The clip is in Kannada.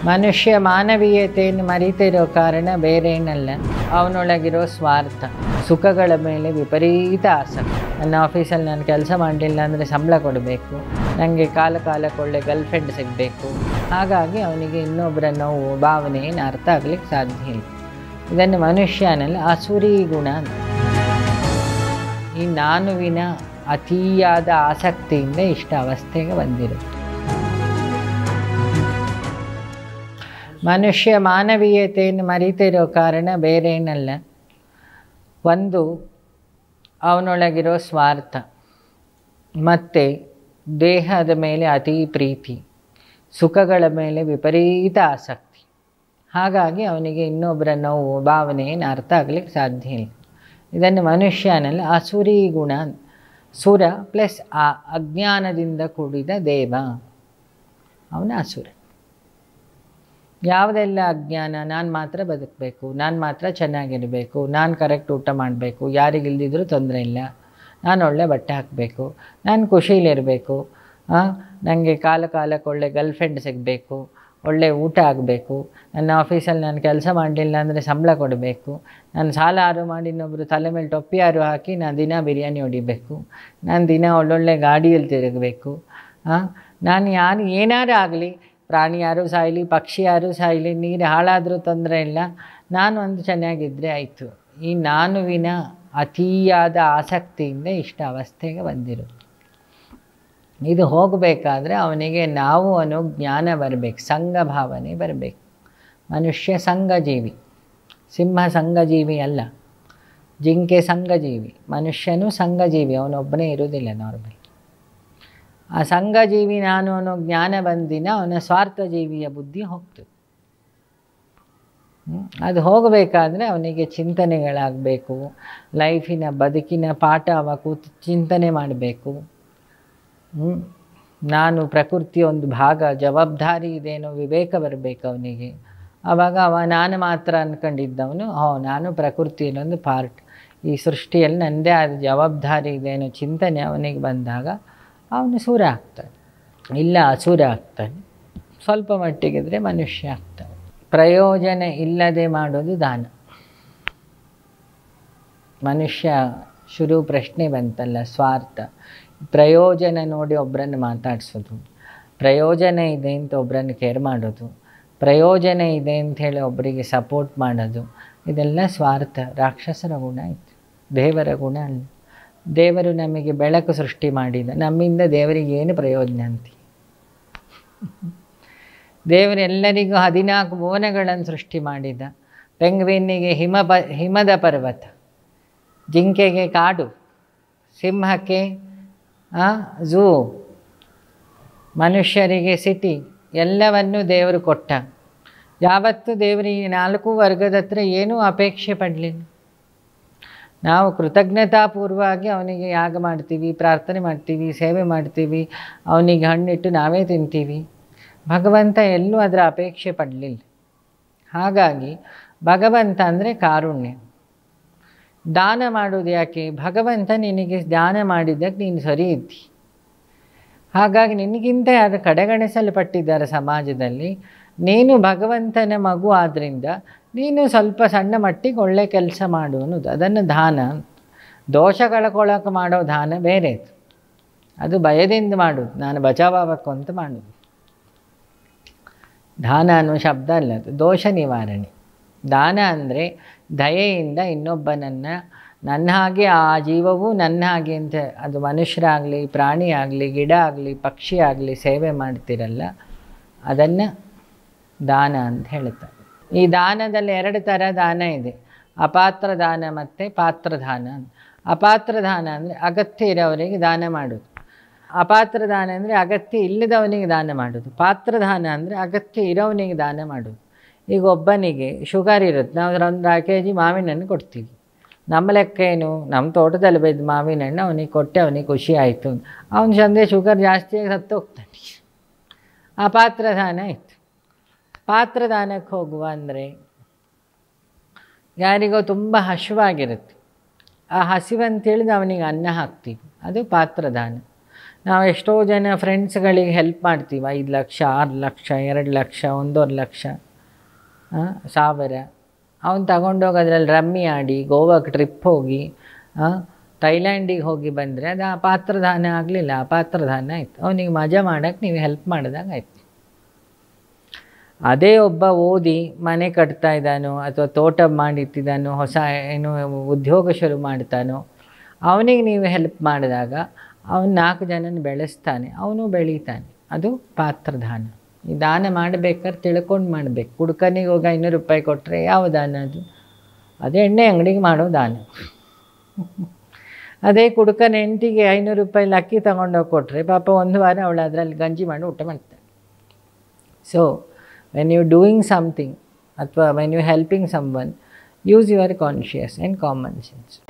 ಮನುಷ್ಯ ಮಾನವೀಯತೆಯನ್ನು ಮರೀತಿರೋ ಕಾರಣ ಬೇರೇನಲ್ಲ, ಅವನೊಳಗಿರೋ ಸ್ವಾರ್ಥ. ಸುಖಗಳ ಮೇಲೆ ವಿಪರೀತ ಆಸಕ್ತಿ. ನನ್ನ ಆಫೀಸಲ್ಲಿ ನಾನು ಕೆಲಸ ಮಾಡಲಿಲ್ಲ ಅಂದರೆ ಸಂಬಳ ಕೊಡಬೇಕು, ನನಗೆ ಕಾಲಕ್ಕೆ ಒಳ್ಳೆ ಗರ್ಲ್ಫ್ರೆಂಡ್ ಸಿಗಬೇಕು. ಹಾಗಾಗಿ ಅವನಿಗೆ ಇನ್ನೊಬ್ಬರ ನೋವು ಭಾವನೆ ಏನು ಅರ್ಥ ಆಗಲಿಕ್ಕೆ ಸಾಧ್ಯ ಇಲ್ಲ. ಇದನ್ನು ಮನುಷ್ಯನಲ್ಲಿ ಅಸುರಿ ಗುಣ ಅಂತ. ಈ ನಾನುವಿನ ಅತಿಯಾದ ಆಸಕ್ತಿಯಿಂದ ಇಷ್ಟ ಅವಸ್ಥೆಗೆ ಬಂದಿರುತ್ತೆ. ಮನುಷ್ಯ ಮಾನವೀಯತೆಯನ್ನು ಮರೀತಿರೋ ಕಾರಣ ಬೇರೇನಲ್ಲ, ಒಂದು ಅವನೊಳಗಿರೋ ಸ್ವಾರ್ಥ, ಮತ್ತು ದೇಹದ ಮೇಲೆ ಅತಿ ಪ್ರೀತಿ, ಸುಖಗಳ ಮೇಲೆ ವಿಪರೀತ ಆಸಕ್ತಿ. ಹಾಗಾಗಿ ಅವನಿಗೆ ಇನ್ನೊಬ್ಬರ ನೋವು ಭಾವನೆ ಏನು ಅರ್ಥ ಆಗಲಿಕ್ಕೆ ಸಾಧ್ಯ ಇಲ್ಲ. ಇದನ್ನು ಮನುಷ್ಯನಲ್ಲಿ ಅಸುರಿ ಗುಣ, ಸುರ ಪ್ಲಸ್ ಆ ಅಜ್ಞಾನದಿಂದ ಕೂಡಿದ ದೇವ, ಅವನ ಅಸುರ. ಯಾವುದೆಲ್ಲ ಅಜ್ಞಾನ, ನಾನು ಮಾತ್ರ ಬದುಕಬೇಕು, ನಾನು ಮಾತ್ರ ಚೆನ್ನಾಗಿರಬೇಕು, ನಾನು ಕರೆಕ್ಟ್ ಊಟ ಮಾಡಬೇಕು, ಯಾರಿಗಿಲ್ದಿದ್ರೂ ತೊಂದರೆ ಇಲ್ಲ, ನಾನು ಒಳ್ಳೆ ಬಟ್ಟೆ ಹಾಕಬೇಕು, ನಾನು ಖುಷೀಲಿರಬೇಕು, ನನಗೆ ಕಾಲಕ್ಕೆ ಒಳ್ಳೆ ಗರ್ಲ್ಫ್ರೆಂಡ್ ಸಿಗಬೇಕು, ಒಳ್ಳೆ ಊಟ ಆಗಬೇಕು, ನನ್ನ ಆಫೀಸಲ್ಲಿ ನಾನು ಕೆಲಸ ಮಾಡಲಿಲ್ಲ ಅಂದರೆ ಸಂಬಳ ಕೊಡಬೇಕು, ನಾನು ಸಾಲ ಆರು ಮಾಡಿ ಇನ್ನೊಬ್ಬರು ತಲೆ ಮೇಲೆ ಟೊಪ್ಪಿ ಆರು ಹಾಕಿ ನಾನು ದಿನ ಬಿರಿಯಾನಿ ಹೊಡಿಬೇಕು, ನಾನು ದಿನ ಒಳ್ಳೊಳ್ಳೆ ಗಾಡಿಯಲ್ಲಿ ತಿರುಗಬೇಕು, ನಾನು ಏನಾರು ಆಗಲಿ, ಪ್ರಾಣಿ ಯಾರೂ ಸಾಯಲಿ, ಪಕ್ಷಿ ಯಾರೂ ಸಾಯಲಿ, ನೀರು ಹಾಳಾದರೂ ತೊಂದರೆ ಇಲ್ಲ, ನಾನು ಒಂದು ಚೆನ್ನಾಗಿದ್ದರೆ ಆಯಿತು. ಈ ನಾನುವಿನ ಅತಿಯಾದ ಆಸಕ್ತಿಯಿಂದ ಇಷ್ಟ ಅವಸ್ಥೆಗೆ ಬಂದಿರುತ್ತೆ. ಇದು ಹೋಗಬೇಕಾದ್ರೆ ಅವನಿಗೆ ನಾವು ಅನ್ನೋ ಜ್ಞಾನ ಬರಬೇಕು, ಸಂಘ ಭಾವನೆ ಬರಬೇಕು. ಮನುಷ್ಯ ಸಂಘಜೀವಿ, ಸಿಂಹ ಸಂಘಜೀವಿ ಅಲ್ಲ, ಜಿಂಕೆ ಸಂಘಜೀವಿ. ಮನುಷ್ಯನೂ ಸಂಘಜೀವಿ, ಅವನೊಬ್ಬನೇ ಇರೋದಿಲ್ಲ ನಾರ್ಮಲ್. ಆ ಸಂಘಜೀವಿ ನಾನು ಅನ್ನೋ ಜ್ಞಾನ ಬಂದಿನ ಅವನ ಸ್ವಾರ್ಥ ಜೀವಿಯ ಬುದ್ಧಿ ಹೋಗ್ತದೆ. ಅದು ಹೋಗಬೇಕಾದ್ರೆ ಅವನಿಗೆ ಚಿಂತನೆಗಳಾಗಬೇಕು, ಲೈಫಿನ ಬದುಕಿನ ಪಾಠ ಅವ ಕೂತು ಚಿಂತನೆ ಮಾಡಬೇಕು. ನಾನು ಪ್ರಕೃತಿಯ ಒಂದು ಭಾಗ, ಜವಾಬ್ದಾರಿ ಇದೇನೋ ವಿವೇಕ ಬರಬೇಕು ಅವನಿಗೆ. ಆವಾಗ ನಾನು ಮಾತ್ರ ಅಂದ್ಕೊಂಡಿದ್ದವನು, ನಾನು ಪ್ರಕೃತಿಯಲ್ಲೊಂದು ಪಾರ್ಟ್, ಈ ಸೃಷ್ಟಿಯಲ್ಲಿ ನನ್ನದೇ ಆದ ಜವಾಬ್ದಾರಿ ಇದೇನೋ ಚಿಂತನೆ ಅವನಿಗೆ ಬಂದಾಗ ಅವನು ಸೂರ ಆಗ್ತಾನೆ, ಇಲ್ಲ ಅಸುರ ಆಗ್ತಾನೆ. ಸ್ವಲ್ಪ ಮಟ್ಟಿಗಿದ್ರೆ ಮನುಷ್ಯ ಆಗ್ತಾನೆ. ಪ್ರಯೋಜನ ಇಲ್ಲದೆ ಮಾಡೋದು ದಾನ. ಮನುಷ್ಯ ಶುರು ಪ್ರಶ್ನೆ ಬಂತಲ್ಲ, ಸ್ವಾರ್ಥ. ಪ್ರಯೋಜನ ನೋಡಿ ಒಬ್ಬರನ್ನು ಮಾತಾಡಿಸೋದು, ಪ್ರಯೋಜನ ಇದೆ ಅಂತ ಒಬ್ಬರನ್ನು ಕೇರ್ ಮಾಡೋದು, ಪ್ರಯೋಜನ ಇದೆ ಅಂಥೇಳಿ ಒಬ್ಬರಿಗೆ ಸಪೋರ್ಟ್ ಮಾಡೋದು, ಇದೆಲ್ಲ ಸ್ವಾರ್ಥ, ರಾಕ್ಷಸರ ಗುಣ ಇತ್ತು, ದೇವರ ಗುಣ ಅಲ್ಲ. ದೇವರು ನಮಗೆ ಬೆಳಕು ಸೃಷ್ಟಿ ಮಾಡಿದ, ನಮ್ಮಿಂದ ದೇವರಿಗೆ ಏನು ಪ್ರಯೋಜನ ಅಂತೀವಿ? ದೇವರೆಲ್ಲರಿಗೂ 14 ಭುವನಗಳನ್ನು ಸೃಷ್ಟಿ ಮಾಡಿದ. ಪೆಂಗ್ವಿನ್ನಿಗೆ ಹಿಮದ ಪರ್ವತ, ಜಿಂಕೆಗೆ ಕಾಡು, ಸಿಂಹಕ್ಕೆ ಝೂ, ಮನುಷ್ಯರಿಗೆ ಸಿಟಿ, ಎಲ್ಲವನ್ನೂ ದೇವರು ಕೊಟ್ಟ. ಯಾವತ್ತೂ ದೇವರಿಗೆ 4 ವರ್ಗದ ಹತ್ರ ಏನೂ ಅಪೇಕ್ಷೆ ಪಡಲಿಲ್ಲ. ನಾವು ಕೃತಜ್ಞತಾಪೂರ್ವವಾಗಿ ಅವನಿಗೆ ಯಾಗ ಮಾಡ್ತೀವಿ, ಪ್ರಾರ್ಥನೆ ಮಾಡ್ತೀವಿ, ಸೇವೆ ಮಾಡ್ತೀವಿ, ಅವನಿಗೆ ಹಣ್ಣಿಟ್ಟು ನಾವೇ ತಿಂತೀವಿ. ಭಗವಂತ ಎಲ್ಲೂ ಅದರ ಅಪೇಕ್ಷೆ ಪಡಲಿಲ್ಲ. ಹಾಗಾಗಿ ಭಗವಂತ ಅಂದರೆ ಕಾರುಣ್ಯ. ದಾನ ಮಾಡೋದು ಯಾಕೆ? ಭಗವಂತ ನಿನಗೆ ದಾನ ಮಾಡಿದ್ದಕ್ಕೆ ನೀನು ಸರಿ ಇದ್ದಿ, ಹಾಗಾಗಿ ನಿನಗಿಂತ ಯಾರು ಕಡೆಗಣಿಸಲ್ಪಟ್ಟಿದ್ದಾರೆ ಸಮಾಜದಲ್ಲಿ. ನೀನು ಭಗವಂತನ ಮಗು ಆದ್ದರಿಂದ ನೀನು ಸ್ವಲ್ಪ ಸಣ್ಣ ಮಟ್ಟಿಗೆ ಒಳ್ಳೆ ಕೆಲಸ ಮಾಡು ಅನ್ನೋದು, ಅದನ್ನು ದಾನ. ದೋಷಗಳಕೊಳಕ್ಕೆ ಮಾಡೋ ದಾನ ಬೇರೆ, ಅದು ಭಯದಿಂದ ಮಾಡೋದು, ನಾನು ಬಚಾವಬೇಕು ಅಂತ ಮಾಡೋದು. ದಾನ ಅನ್ನೋ ಶಬ್ದ ಅಲ್ಲ, ಅದು ದೋಷ ನಿವಾರಣೆ. ದಾನ ಅಂದರೆ ದಯೆಯಿಂದ ಇನ್ನೊಬ್ಬನನ್ನು, ನನ್ನ ಹಾಗೆ ಆ ಜೀವವು ನನ್ನ ಹಾಗೆ ಅಂತ, ಅದು ಮನುಷ್ಯರಾಗಲಿ, ಪ್ರಾಣಿ ಆಗಲಿ, ಗಿಡ ಆಗಲಿ, ಪಕ್ಷಿ ಆಗಲಿ ಸೇವೆ ಮಾಡ್ತಿರಲ್ಲ, ಅದನ್ನು ದಾನ ಅಂತ ಹೇಳ್ತಾರೆ. ಈ ದಾನದಲ್ಲಿ 2 ಥರ ದಾನ ಇದೆ, ಅಪಾತ್ರ ದಾನ ಮತ್ತು ಪಾತ್ರ ದಾನ. ಅಪಾತ್ರ ದಾನ ಅಂದರೆ ಅಗತ್ಯ ಇರೋವರಿಗೆ ದಾನ ಮಾಡೋದು. ಅಪಾತ್ರ ದಾನ ಅಂದರೆ ಅಗತ್ಯ ಇಲ್ಲದವನಿಗೆ ದಾನ ಮಾಡೋದು. ಪಾತ್ರ ದಾನ ಅಂದರೆ ಅಗತ್ಯ ಇರೋವನಿಗೆ ದಾನ ಮಾಡೋದು. ಈಗ ಒಬ್ಬನಿಗೆ ಶುಗರ್ ಇರುತ್ತೆ, ನಾವು 1 kg ಮಾವಿನ ಹಣ್ಣು ಕೊಡ್ತೀವಿ. ನಮ್ಮ ಲೆಕ್ಕ ಏನು, ನಮ್ಮ ತೋಟದಲ್ಲಿ ಬೆಳೆದ ಮಾವಿನ ಹಣ್ಣು ಅವನಿಗೆ ಕೊಟ್ಟೆ, ಅವನಿಗೆ ಖುಷಿ ಆಯಿತು. ಅವನ ಸಂದೆ ಶುಗರ್ ಜಾಸ್ತಿಯಾಗಿ ಸತ್ತು ಹೋಗ್ತಾನೆ. ಆ ಪಾತ್ರ ದಾನ ಆಯಿತು. ಪಾತ್ರದಾನಕ್ಕೆ ಹೋಗುವ ಅಂದರೆ ಯಾರಿಗೋ ತುಂಬ ಹಸಿವಾಗಿರುತ್ತೆ, ಆ ಹಸಿವಂತೇಳಿದ ಅವನಿಗೆ ಅನ್ನ ಹಾಕ್ತೀವಿ, ಅದು ಪಾತ್ರದಾನ. ನಾವು ಎಷ್ಟೋ ಜನ ಫ್ರೆಂಡ್ಸ್ಗಳಿಗೆ ಹೆಲ್ಪ್ ಮಾಡ್ತೀವಿ, 5 ಲಕ್ಷ 6 ಲಕ್ಷ 2 ಲಕ್ಷ 1.5 ಲಕ್ಷ 1000 ಅವನು ತಗೊಂಡೋಗಿ ಅದರಲ್ಲಿ ರಮ್ಮಿ ಆಡಿ ಗೋವಾಕ್ಕೆ ಟ್ರಿಪ್ ಹೋಗಿ ಥೈಲ್ಯಾಂಡಿಗೆ ಹೋಗಿ ಬಂದರೆ ಅದು ಪಾತ್ರದಾನ ಆಗಲಿಲ್ಲ, ಪಾತ್ರದಾನ ಆಯಿತು. ಅವನಿಗೆ ಮಜಾ ಮಾಡೋಕ್ಕೆ ನೀವು ಹೆಲ್ಪ್ ಮಾಡಿದಾಗ ಆಯಿತು. ಅದೇ ಒಬ್ಬ ಓದಿ ಮನೆ ಕಟ್ತಾ ಇದ್ದಾನೋ ಅಥವಾ ತೋಟ ಮಾಡಿಟ್ಟಿದ್ದಾನೋ, ಹೊಸ ಏನು ಉದ್ಯೋಗ ಶುರು ಮಾಡ್ತಾನೋ, ಅವನಿಗೆ ನೀವು ಹೆಲ್ಪ್ ಮಾಡಿದಾಗ ಅವನು 4 ಜನನ ಬೆಳೆಸ್ತಾನೆ, ಅವನು ಬೆಳೀತಾನೆ. ಅದು ಪಾತ್ರದಾನ. ಈ ದಾನ ಮಾಡಬೇಕಾದ್ರೆ ತಿಳ್ಕೊಂಡು ಮಾಡಬೇಕು. ಕುಡ್ಕನಿಗೆ ಹೋಗಿ 500 ರೂಪಾಯಿ ಕೊಟ್ಟರೆ ಯಾವ ದಾನ ಅದು? ಅದೇ ಎಣ್ಣೆ ಅಂಗಡಿಗೆ ಮಾಡೋ ದಾನ. ಅದೇ ಕುಡ್ಕನ ಹೆಂಡತಿಗೆ 500 ರೂಪಾಯಿ ಅಕ್ಕಿ ತೊಗೊಂಡೋಗಿ ಕೊಟ್ಟರೆ ಪಾಪ 1 ವಾರ ಅವಳು ಅದರಲ್ಲಿ ಗಂಜಿ ಮಾಡಿ ಊಟ ಮಾಡ್ತಾಳೆ. So when you doing something ಅಥವಾ when you helping someone, use your conscious and common sense.